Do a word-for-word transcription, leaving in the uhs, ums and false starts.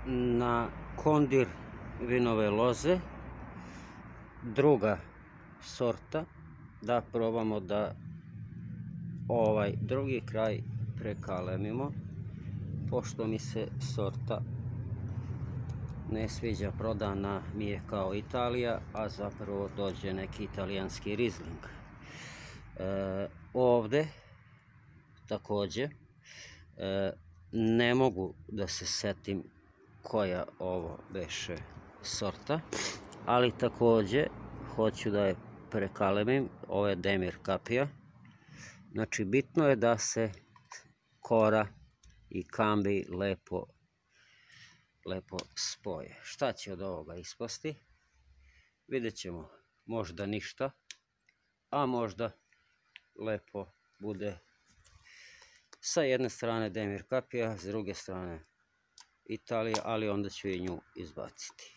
na kondir vinove loze, druga sorta, da probamo da ovaj drugi kraj prekalemimo, pošto mi se sorta ne sviđa, prodana mi je kao Italija, a zapravo dođe neki italijanski rizling. E, ovde također e, ne mogu da se setim koja ovo beše sorta, ali također hoću da je prekalemim. Ovo je Demir Kapija. Znači bitno je da se kora i kambi lepo lepo spoje. Šta će od ovoga ispasti? Vidjet ćemo. Možda ništa, a možda lepo bude sa jedne strane Demir Kapija, s druge strane Italija, ali onda ću i nju izbaciti.